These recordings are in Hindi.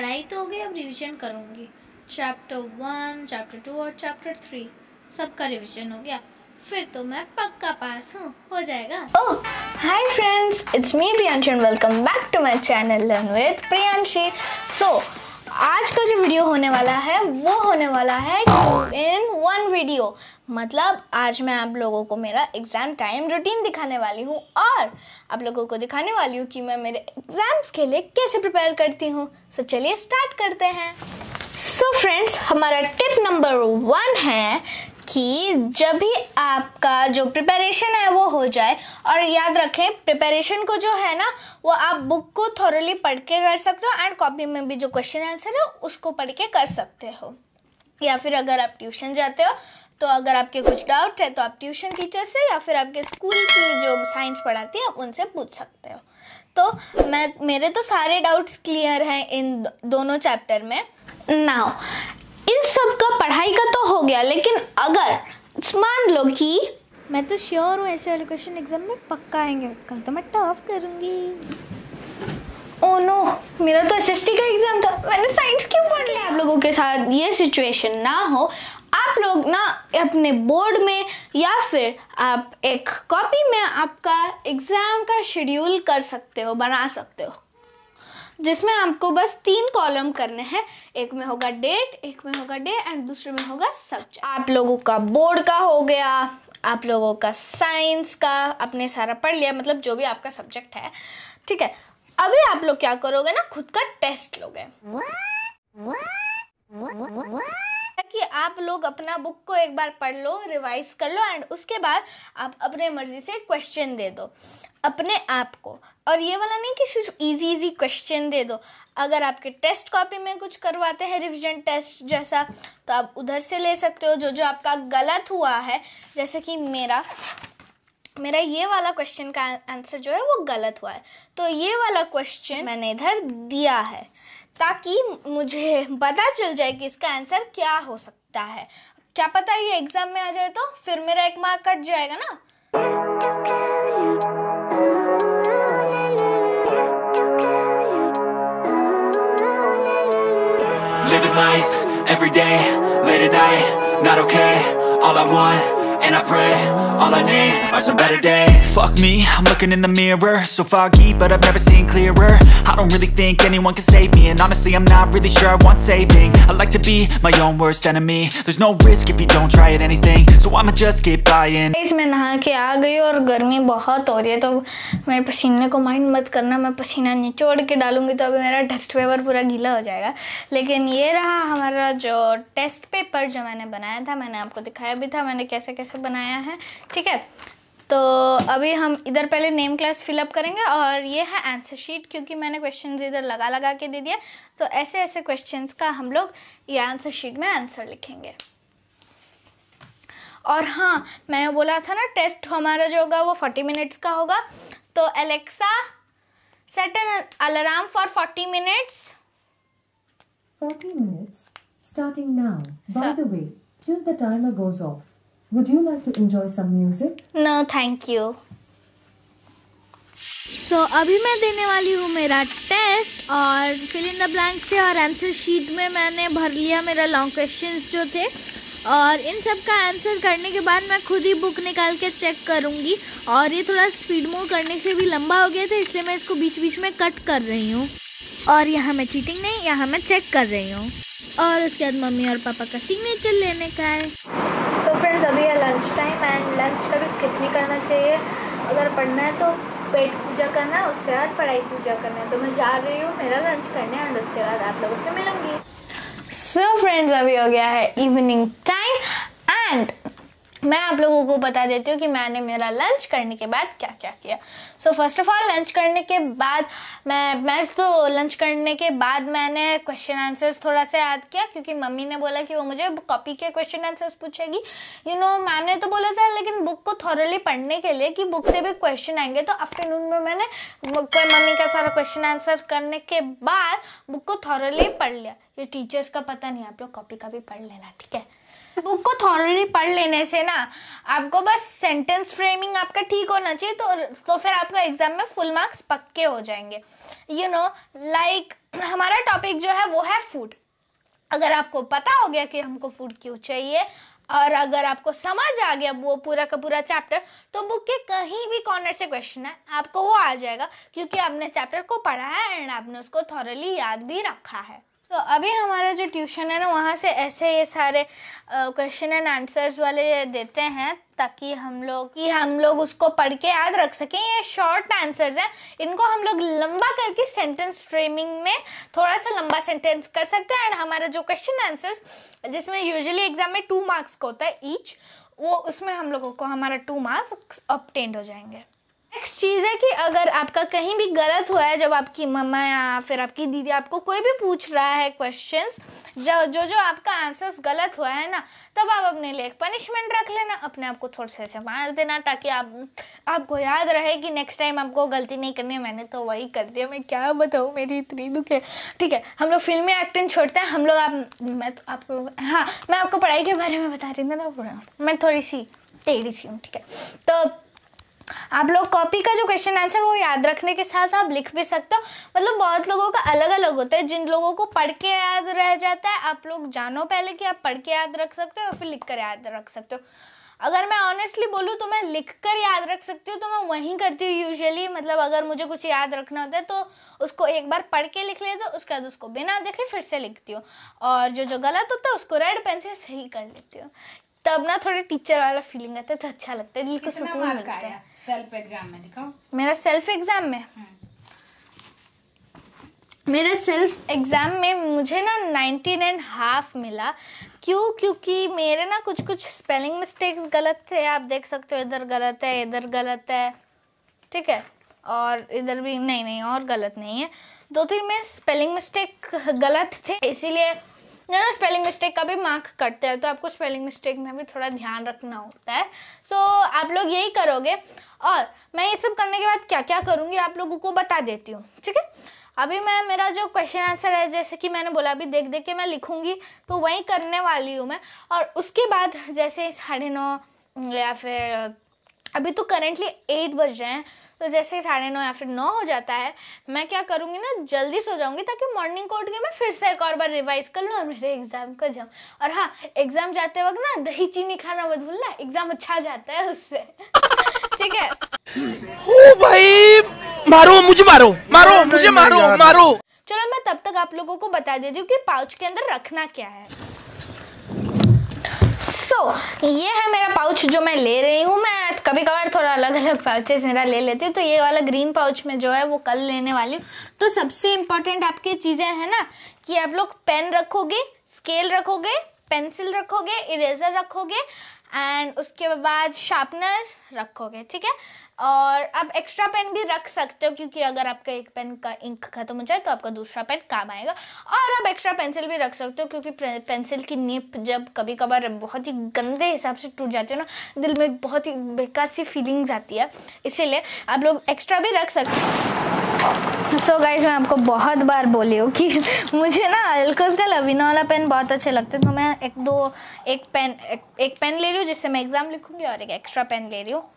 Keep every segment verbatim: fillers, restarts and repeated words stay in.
पढ़ाई तो हो गई, अब रिवीजन करूँगी। चैप्टर वन, चैप्टर टू और चैप्टर थ्री सबका रिवीजन हो गया, फिर तो मैं पक्का पास हूँ, हो जाएगा। Oh, hi friends, it's me Priyanshi and welcome back to my channel Learn with Priyanshi. So, आज का जो वीडियो होने वाला है वो होने वाला है इन वन वीडियो। मतलब आज मैं आप लोगों को मेरा एग्ज़ाम टाइम रूटीन दिखाने वाली हूँ और आप लोगों को दिखाने वाली हूँ कि मैं मेरे एग्ज़ाम्स के लिए कैसे प्रिपेयर करती हूँ। सो so, चलिए स्टार्ट करते हैं। सो so, फ्रेंड्स, हमारा टिप नंबर वन है कि जब भी आपका जो प्रिपरेशन है वो हो जाए, और याद रखें प्रिपरेशन को जो है ना वो आप बुक को थॉरली पढ़ के कर सकते हो एंड कॉपी में भी जो क्वेश्चन आंसर है उसको पढ़ के कर सकते हो। या फिर अगर आप ट्यूशन जाते हो तो अगर आपके कुछ डाउट है तो आप ट्यूशन टीचर से या फिर आपके स्कूल की जो साइंस पढ़ाती है आप उनसे पूछ सकते हो। तो मैं मेरे तो सारे डाउट्स क्लियर हैं इन दोनों चैप्टर में। नाउ इन सब का पढ़ाई का तो हो गया, लेकिन अगर मान लो कि मैं तो श्योर हूँ ऐसे वाले क्वेश्चन एग्जाम में पक्का आएंगे, कल तो मैं टॉप करूँगी। ओह नो, मेरा तो एसएसटी का एग्जाम था, मैंने साइंस क्यों पढ़ लिया। आप लोगों के साथ ये सिचुएशन ना हो, आप लोग ना अपने बोर्ड में या फिर आप एक कॉपी में आपका एग्जाम का शेड्यूल कर सकते हो, बना सकते हो, जिसमें आपको बस तीन कॉलम करने हैं। एक में होगा डेट, एक में होगा डे एंड दूसरे में होगा सब्जेक्ट। आप लोगों का बोर्ड का हो गया, आप लोगों का साइंस का आपने सारा पढ़ लिया, मतलब जो भी आपका सब्जेक्ट है, ठीक है। अभी आप लोग क्या करोगे ना, खुद का टेस्ट लोगे कि आप लोग अपना बुक को एक बार पढ़ लो, रिवाइज कर लो एंड उसके बाद आप अपने मर्जी से क्वेश्चन दे दो अपने आप को। और ये वाला नहीं कि सिर्फ इजी इजी क्वेश्चन दे दो। अगर आपके टेस्ट कॉपी में कुछ करवाते हैं रिवीजन टेस्ट जैसा, तो आप उधर से ले सकते हो जो जो आपका गलत हुआ है। जैसे कि मेरा मेरा ये वाला क्वेश्चन का आंसर जो है वो गलत हुआ है, तो ये वाला क्वेश्चन मैंने इधर दिया है ताकि मुझे पता चल जाए कि इसका आंसर क्या हो सकता है। क्या पता ये एग्जाम में आ जाए तो फिर मेरा एक मार्क कट जाएगा ना। Living life, every day, late at night, not okay. All I want, and I pray, all I need are some better days. Fuck me, I'm looking in the mirror, so foggy, but I've never seen clearer. I don't really think anyone can save me, and honestly I'm not really sure I want saving. I like to be my own worst enemy. There's no risk if you don't try at anything, so I'ma just keep buying. मैं नहा के आ गई और गर्मी बहुत हो रही है, तो मैं पसीने को माइंड मत करना, मैं पसीना निचोड़ के डालूंगी तो अभी मेरा टेस्ट पेपर पूरा गीला हो जाएगा। लेकिन ये रहा हमारा जो टेस्ट पेपर जो मैंने बनाया था, मैंने आपको दिखाया भी था मैंने कैसे कैसे बनाया है, ठीक है। तो अभी हम इधर पहले नेम क्लास फिलअप करेंगे और ये है आंसर शीट, क्योंकि मैंने क्वेश्चंस इधर लगा लगा के दे दिया, तो ऐसे ऐसे क्वेश्चंस का हम लोग ये आंसर शीट में आंसर लिखेंगे। और हाँ, मैंने बोला था ना टेस्ट हमारा जो होगा वो फोर्टी मिनट्स का होगा, तो Alexa set an alarm for forty minutes. forty minutes starting now. By the way, till the timer goes off, would you like to enjoy some music? No, thank you. So so, अभी मैं देने वाली हूँ मेरा टेस्ट, और फिल इन द ब्लैंक से और आंसर शीट में मैंने भर लिया मेरा लॉन्ग क्वेश्चंस जो थे, और इन सब का आंसर करने के बाद मैं खुद ही बुक निकाल के चेक करूँगी। और ये थोड़ा स्पीड मूव करने से भी लंबा हो गया था, इसलिए मैं इसको बीच बीच में कट कर रही हूँ। और यहाँ मैं चीटिंग नहीं, यहाँ मैं चेक कर रही हूँ। और उसके बाद मम्मी और पापा का सिग्नेचर लेने का है। सो so फ्रेंड्स, अभी है लंच टाइम एंड लंच कभी स्किप नहीं करना चाहिए। अगर पढ़ना है तो पेट पूजा करना है, उसके बाद पढ़ाई पूजा करना है। तो मैं जा रही हूँ मेरा लंच करने एंड उसके बाद आप लोगों से मिलूंगी। सो so फ्रेंड्स, अभी हो गया है इवनिंग टाइम एंड मैं आप लोगों को बता देती हूँ कि मैंने मेरा लंच करने के बाद क्या क्या किया। So first of all lunch करने के बाद मैं मैं तो लंच करने के बाद मैंने क्वेश्चन आंसर्स थोड़ा सा याद किया, क्योंकि मम्मी ने बोला कि वो मुझे कॉपी के क्वेश्चन आंसर्स पूछेगी। यू नो मैम ने तो बोला था, लेकिन बुक को थॉरली पढ़ने के लिए कि बुक से भी क्वेश्चन आएंगे। तो आफ्टरनून में मैंने मम्मी का सारा क्वेश्चन आंसर करने के बाद बुक को थॉरली पढ़ लिया। ये टीचर्स का पता नहीं, आप लोग कॉपी का भी पढ़ लेना, ठीक है। बुक को थॉरली पढ़ लेने से ना आपको बस सेंटेंस फ्रेमिंग आपका ठीक होना चाहिए, तो तो फिर आपका एग्जाम में फुल मार्क्स पक्के हो जाएंगे। यू नो लाइक हमारा टॉपिक जो है वो है फूड। अगर आपको पता हो गया कि हमको फूड क्यों चाहिए और अगर आपको समझ आ गया वो पूरा का पूरा चैप्टर, तो बुक के कहीं भी कॉर्नर से क्वेश्चन है आपको वो आ जाएगा, क्योंकि आपने चैप्टर को पढ़ा है एंड आपने उसको थॉरली याद भी रखा है। तो so, अभी हमारा जो ट्यूशन है ना वहाँ से ऐसे ये सारे क्वेश्चन एंड आंसर्स वाले देते हैं ताकि हम लोग कि हम लोग उसको पढ़ के याद रख सकें। ये शॉर्ट आंसर्स हैं, इनको हम लोग लंबा करके सेंटेंस फ्रेमिंग में थोड़ा सा लंबा सेंटेंस कर सकते हैं। एंड हमारा जो क्वेश्चन आंसर्स जिसमें यूजुअली एग्जाम में टू मार्क्स का होता है ईच, वो उसमें हम लोगों को हमारा टू मार्क्स ऑब्टेन्ड हो जाएंगे। नेक्स्ट चीज़ है कि अगर आपका कहीं भी गलत हुआ है, जब आपकी मम्मा या फिर आपकी दीदी आपको कोई भी पूछ रहा है क्वेश्चंस, जो जो जो आपका आंसर्स गलत हुआ है ना, तब आप अपने लिए एक पनिशमेंट रख लेना, अपने आप को थोड़े से मार देना ताकि आप आपको याद रहे कि नेक्स्ट टाइम आपको गलती नहीं करनी है। मैंने तो वही कर दिया, मैं क्या बताऊँ, मेरी इतनी दुख है। ठीक है, हम लोग फिल्मी एक्टिंग छोड़ते हैं, हम लोग आप मैं तो आपको हाँ मैं आपको पढ़ाई के बारे में बता रही थी ना, मैं थोड़ी सी टेढ़ी सी हूँ। ठीक है, तो आप लोग कॉपी का जो क्वेश्चन आंसर वो याद रखने के साथ आप लिख भी सकते हो। मतलब बहुत लोगों का अलग अलग होता है, जिन लोगों को पढ़ के याद रह जाता है, आप लोग जानो पहले कि आप पढ़ के याद रख सकते हो या फिर लिख कर याद रख सकते हो। अगर मैं ऑनेस्टली बोलूँ तो मैं लिख कर याद रख सकती हूँ, तो मैं वहीं करती हूँ यूजुअली। मतलब अगर मुझे कुछ याद रखना होता है तो उसको एक बार पढ़ के लिख लेती हूँ, उसके बाद उसको बिना देखे फिर से लिखती हूँ, और जो जो गलत होता है उसको रेड पेन से सही कर लेती हूँ। तब ना थोड़े टीचर वाला फीलिंग आता है, तो अच्छा लगता है, दिल को सुकून मिलता है। सेल्फ एग्जाम में दिखाओ। मेरा सेल्फ एग्जाम में मेरे सेल्फ एग्जाम में मुझे ना नाइनटीन एंड हाफ मिला। क्यों? क्योंकि मेरे ना कुछ कुछ स्पेलिंग मिस्टेक्स गलत थे। आप देख सकते हो, इधर गलत है, इधर गलत है, ठीक है, और इधर भी नहीं नहीं और गलत नहीं है, दो तीन में स्पेलिंग मिस्टेक गलत थे, इसीलिए ना स्पेलिंग मिस्टेक का भी मार्क करते हैं। तो आपको स्पेलिंग मिस्टेक में भी थोड़ा ध्यान रखना होता है। सो so, आप लोग यही करोगे, और मैं ये सब करने के बाद क्या क्या करूँगी आप लोगों को बता देती हूँ। ठीक है, अभी मैं मेरा जो क्वेश्चन आंसर है, जैसे कि मैंने बोला अभी देख देख के मैं लिखूँगी, तो वही करने वाली हूँ मैं। और उसके बाद जैसे साढ़े नौ या फिर अभी तो करेंटली एट बज रहे हैं, तो जैसे साढ़े नौ या फिर नौ हो जाता है, मैं क्या करूँगी ना, जल्दी सो जाऊँगी ताकि मॉर्निंग को उठ के मैं फिर से एक और बार रिवाइज कर लूँ और मेरे एग्जाम को जाऊँ। और हाँ, एग्जाम जाते वक्त ना दही चीनी खाना मत भूलना, एग्जाम अच्छा जाता है उससे। ठीक है, ओ भाई मारो मुझे, मारो मारो मुझे, मारो मारो। चलो मैं तब तक आप लोगों को बता देती हूँ कि पाउच के अंदर रखना क्या है। सो so, ये है मेरा पाउच जो मैं ले रही हूँ। मैं कभी कभार थोड़ा अलग अलग पाउचेस मेरा ले लेती हूँ, तो ये वाला ग्रीन पाउच में जो है वो कल लेने वाली हूँ। तो सबसे इम्पोर्टेंट आपकी चीज़ें हैं ना कि आप लोग पेन रखोगे, स्केल रखोगे, पेंसिल रखोगे, इरेजर रखोगे, एंड उसके बाद शार्पनर रखोगे। ठीक है, और आप एक्स्ट्रा पेन भी रख सकते हो, क्योंकि अगर आपका एक पेन का इंक खत्म हो जाए तो आपका दूसरा पेन काम आएगा। और आप एक्स्ट्रा पेंसिल भी रख सकते हो, क्योंकि पेंसिल की निप जब कभी कभार बहुत ही गंदे हिसाब से टूट जाती है ना, दिल में बहुत ही बेकार सी फीलिंग्स आती है, इसीलिए आप लोग एक्स्ट्रा भी रख सकते। सो गाइज, मैं आपको बहुत बार बोली हूँ कि मुझे ना अल्कोस का लवीना वाला पेन बहुत अच्छे लगते हैं, तो मैं एक दो एक पेन एक, एक पेन ले रही हूँ जिससे मैं एग्जाम लिखूंगी, और एक एक्स्ट्रा पेन ले रही हूँ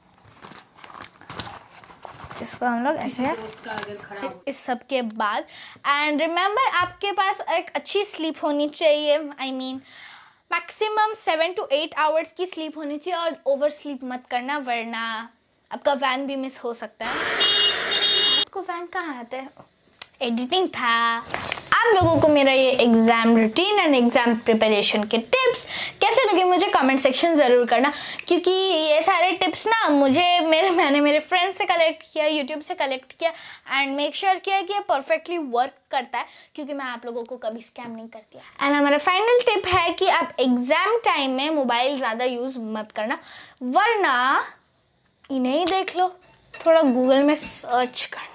जिसको हम लोग ऐसे इस सब के बाद। एंड रिमेंबर, आपके पास एक अच्छी स्लीप होनी चाहिए, I mean maximum seven to eight hours की स्लीप होनी चाहिए, और ओवर स्लीप मत करना वरना आपका वैन भी मिस हो सकता है। आपको वैन कहाँ आता है? एडिटिंग था। आप लोगों को मेरा ये exam routine and exam preparation के टिप्स कैसे लगे मुझे कमेंट सेक्शन ज़रूर करना, क्योंकि ये सारे टिप्स ना मुझे मेरे मैंने मेरे फ्रेंड से कलेक्ट किया, यूट्यूब से कलेक्ट किया, एंड मेक श्योर किया कि ये परफेक्टली वर्क करता है, क्योंकि मैं आप लोगों को कभी स्कैम नहीं करती। एंड हमारा फाइनल टिप है कि आप एग्जाम टाइम में मोबाइल ज़्यादा यूज़ मत करना, वरना इन्हें ही देख लो, थोड़ा गूगल में सर्च करना।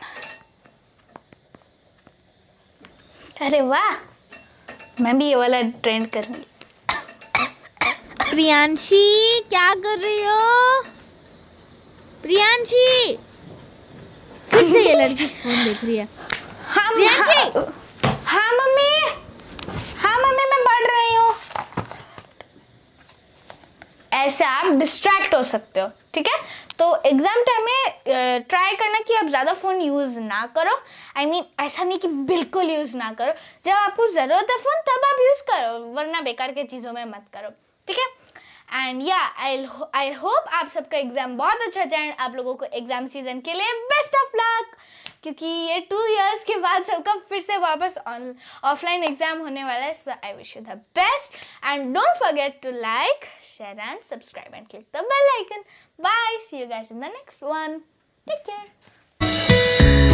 अरे वाह, मैं भी ये वाला ट्रेंड करूँगी। प्रियांशी क्या कर रही हो? प्रियांशी, फिर से ये लड़की फोन देख रही है। हाँ प्रियांशी। हाँ, हाँ मम्मी, हाँ मम्मी मैं पढ़ रही हूँ। ऐसे आप डिस्ट्रैक्ट हो सकते हो, ठीक है। तो एग्जाम टाइम में ट्राई करना कि आप ज़्यादा फ़ोन यूज़ ना करो। आई I मीन mean, ऐसा नहीं कि बिल्कुल यूज़ ना करो, जब आपको ज़रूरत है फ़ोन तब आप यूज़ करो, वरना बेकार के चीज़ों में मत करो, ठीक है। एंड या आई आई होप आप सबका एग्ज़ाम बहुत अच्छा जाए, आप लोगों को एग्ज़ाम सीजन के लिए बेस्ट ऑफ लक, क्योंकि ये टू इयर्स के बाद सबका फिर से वापस ऑफलाइन एग्जाम होने वाला है। So I wish you the best and don't forget to like, share and subscribe and click the bell icon. Bye. See you guys in the next one. Take care.